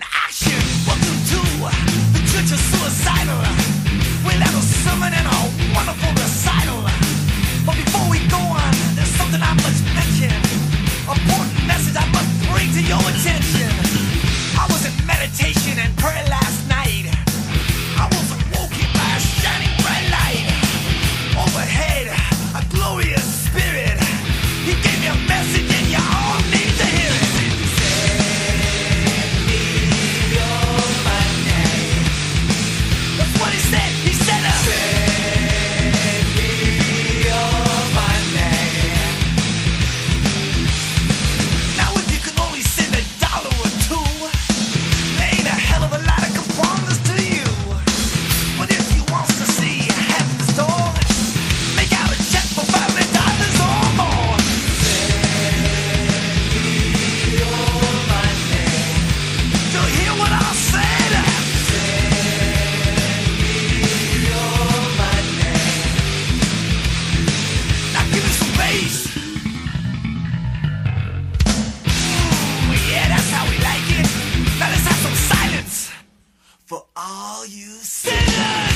action. Welcome to the Church of Suicidal. We'll have a sermon and a wonderful recital. But before we go on, there's something I must mention. Important message I must bring to your attention. I was in meditation and prayer last night. I was awoken by a shining bright light. Overhead, a glorious spirit. He gave me a message and you all need to hear it. Send me your money. That's what he said. He said, send me your money. Now if you can only send $1 or $2, there ain't a hell of a lot of coupons to you. But if you want to see heaven's door, make out a check for $500 or more. You hear what I said? Now give me some bass. Yeah, that's how we like it. Now let's have some silence for all you sinners.